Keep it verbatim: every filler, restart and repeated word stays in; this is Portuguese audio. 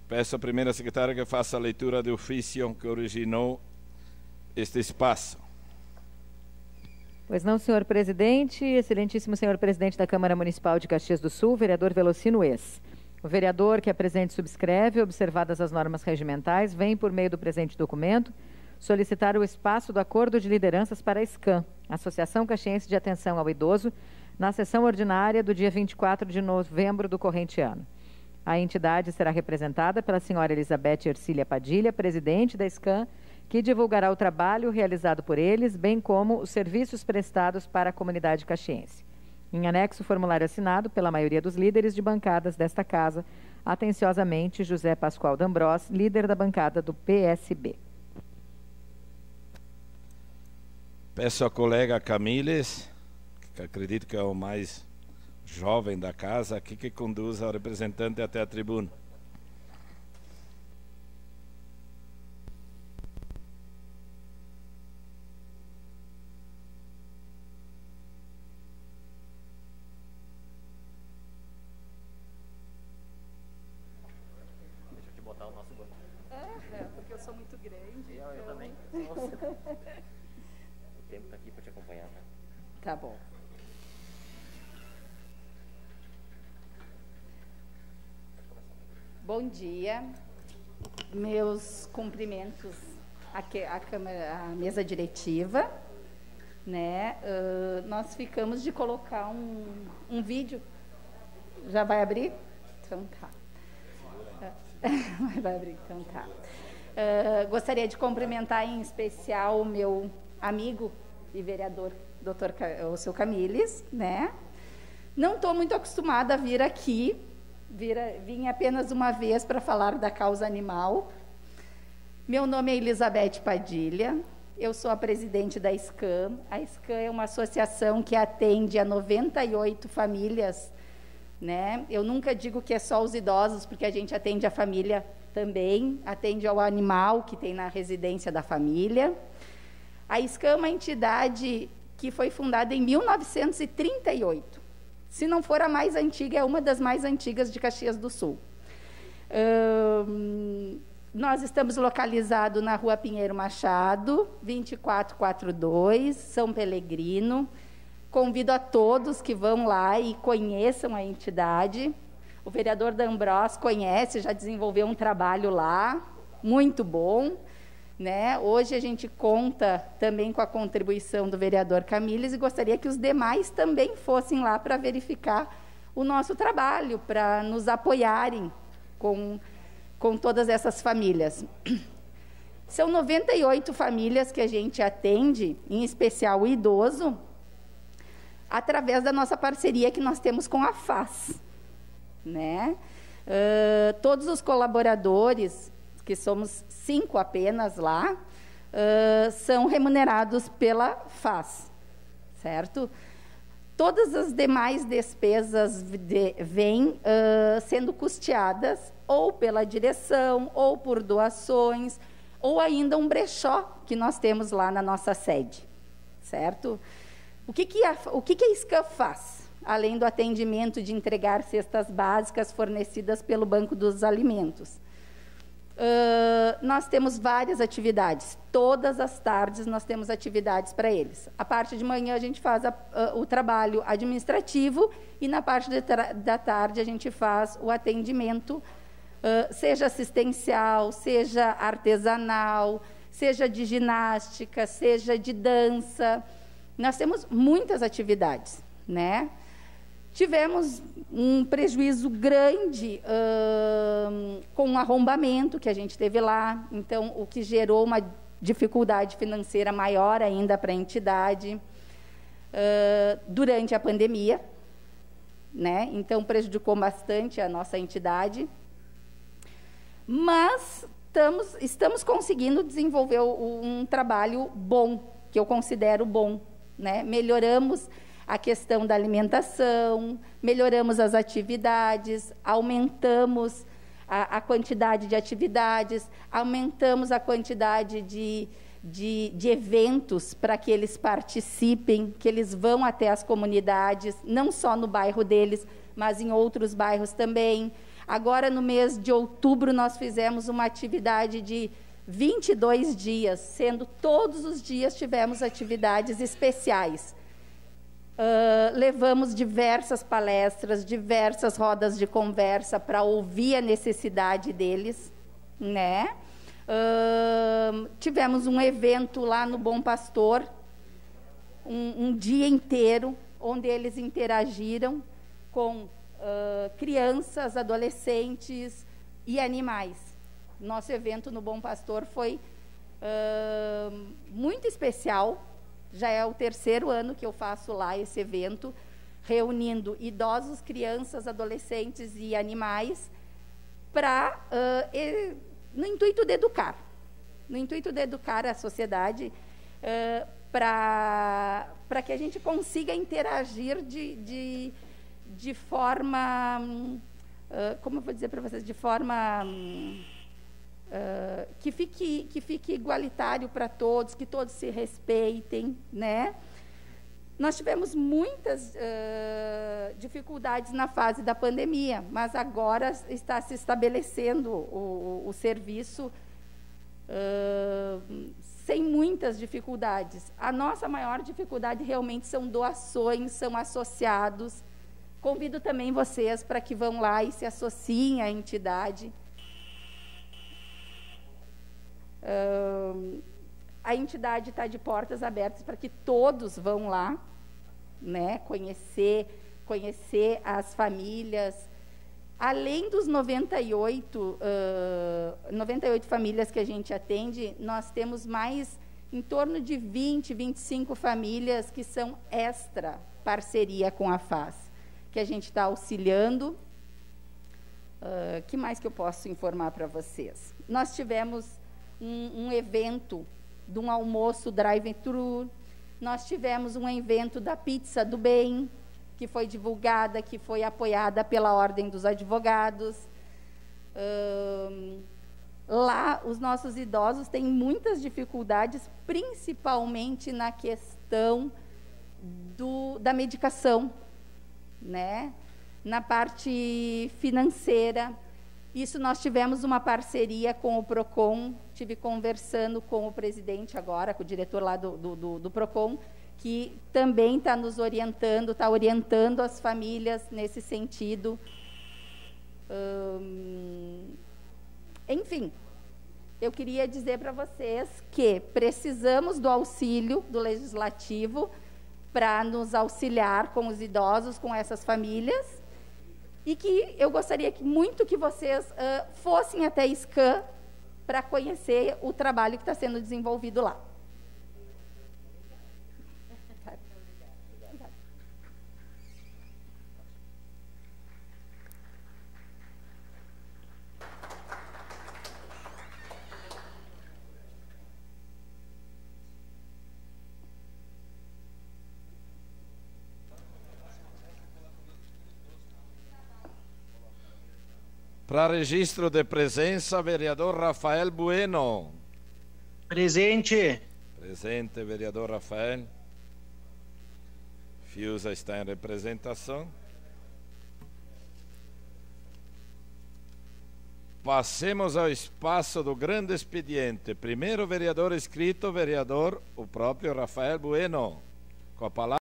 Peço à primeira secretária que faça a leitura do ofício que originou este espaço. Pois não, senhor presidente. Excelentíssimo senhor presidente da Câmara Municipal de Caxias do Sul, vereador Velocino Ex. O vereador que apresente subscreve, observadas as normas regimentais, vem, por meio do presente documento, solicitar o espaço do Acordo de Lideranças para a SCAM, Associação Caxiense de Atenção ao Idoso, na sessão ordinária do dia vinte e quatro de novembro do corrente ano. A entidade será representada pela senhora Elizabeth Ercília Padilha, presidente da SCAM, que divulgará o trabalho realizado por eles, bem como os serviços prestados para a comunidade caxiense. Em anexo, formulário assinado pela maioria dos líderes de bancadas desta casa, atenciosamente, José Pascoal D'Ambrós, líder da bancada do P S B. Peço ao colega Camiles, que acredito que é o mais jovem da casa, aqui que conduza o representante até a tribuna. Deixa eu te botar o nosso banco. É, é, porque eu sou muito grande. Eu, eu então... também. Nossa. O tempo tá aqui para te acompanhar, né? Tá bom. Bom dia. Meus cumprimentos à, à, Câmara, à mesa diretiva. Né? Uh, nós ficamos de colocar um, um vídeo. Já vai abrir? Então tá. Vai abrir, então tá. Uh, gostaria de cumprimentar em especial o meu amigo e vereador, doutor o seu Camiles, né? Não estou muito acostumada a vir aqui, vir a, vim apenas uma vez para falar da causa animal. Meu nome é Elizabeth Padilha, eu sou a presidente da SCAM. A SCAM é uma associação que atende a noventa e oito famílias, né? Eu nunca digo que é só os idosos, porque a gente atende a família também, atende ao animal que tem na residência da família. A SCAM é uma entidade que foi fundada em mil novecentos e trinta e oito. Se não for a mais antiga, é uma das mais antigas de Caxias do Sul. Hum, nós estamos localizados na Rua Pinheiro Machado, vinte e quatro quarenta e dois, São Pelegrino. Convido a todos que vão lá e conheçam a entidade. O vereador D'Ambrós conhece, já desenvolveu um trabalho lá, muito bom. Né? Hoje a gente conta também com a contribuição do vereador Camiles e gostaria que os demais também fossem lá para verificar o nosso trabalho, para nos apoiarem com, com todas essas famílias. São noventa e oito famílias que a gente atende, em especial o idoso, através da nossa parceria que nós temos com a F A S. Né? Uh, todos os colaboradores, que somos cinco apenas lá, uh, são remunerados pela F A S, certo? Todas as demais despesas de, vêm uh, sendo custeadas ou pela direção, ou por doações, ou ainda um brechó que nós temos lá na nossa sede, certo? O que, que, a, o que, que a SCAM faz? Além do atendimento de entregar cestas básicas fornecidas pelo Banco dos Alimentos. Uh, nós temos várias atividades. Todas as tardes nós temos atividades para eles. A parte de manhã a gente faz a, uh, o trabalho administrativo e na parte de da tarde a gente faz o atendimento, uh, seja assistencial, seja artesanal, seja de ginástica, seja de dança. Nós temos muitas atividades, né? Tivemos um prejuízo grande uh, com o arrombamento que a gente teve lá, então o que gerou uma dificuldade financeira maior ainda para a entidade uh, durante a pandemia, né? Então prejudicou bastante a nossa entidade, mas estamos, estamos conseguindo desenvolver um trabalho bom, que eu considero bom, né? Melhoramos a questão da alimentação, melhoramos as atividades, aumentamos a, a quantidade de atividades, aumentamos a quantidade de, de, de eventos para que eles participem, que eles vão até as comunidades, não só no bairro deles, mas em outros bairros também. Agora, no mês de outubro, nós fizemos uma atividade de vinte e dois dias, sendo todos os dias tivemos atividades especiais. Uh, levamos diversas palestras, diversas rodas de conversa para ouvir a necessidade deles, né? Uh, tivemos um evento lá no Bom Pastor, um, um dia inteiro, onde eles interagiram com uh, crianças, adolescentes e animais. Nosso evento no Bom Pastor foi uh, muito especial. Já é o terceiro ano que eu faço lá esse evento, reunindo idosos, crianças, adolescentes e animais, para, uh, no intuito de educar, no intuito de educar a sociedade, uh, para para que a gente consiga interagir de, de, de forma, uh, como eu vou dizer para vocês, de forma... Um, Uh, que fique, que fique igualitário para todos, que todos se respeitem, né? Nós tivemos muitas uh, dificuldades na fase da pandemia, mas agora está se estabelecendo o, o, o serviço uh, sem muitas dificuldades. A nossa maior dificuldade realmente são doações, são associados. Convido também vocês para que vão lá e se associem à entidade. Uh, a entidade está de portas abertas para que todos vão lá, né, conhecer, conhecer as famílias. Além dos noventa e oito, uh, noventa e oito famílias que a gente atende, nós temos mais em torno de vinte, vinte e cinco famílias que são extra parceria com a F A S, que a gente está auxiliando. Uh, que mais que eu posso informar para vocês? Nós tivemos Um, um evento de um almoço drive-thru, nós tivemos um evento da Pizza do Bem, que foi divulgada, que foi apoiada pela Ordem dos Advogados. Um, lá, os nossos idosos têm muitas dificuldades, principalmente na questão do, da medicação, né? Na parte financeira. Isso nós tivemos uma parceria com o PROCON, estive conversando com o presidente agora, com o diretor lá do, do, do, do PROCON, que também está nos orientando, está orientando as famílias nesse sentido. Hum, enfim, eu queria dizer para vocês que precisamos do auxílio do Legislativo para nos auxiliar com os idosos, com essas famílias, e que eu gostaria que, muito que vocês uh, fossem até a SCAM para conhecer o trabalho que está sendo desenvolvido lá. Para registro de presença, vereador Rafael Bueno. Presente. Presente, vereador Rafael. Fiuza está em representação. Passemos ao espaço do grande expediente. Primeiro vereador inscrito, vereador, o próprio Rafael Bueno. Com a palavra.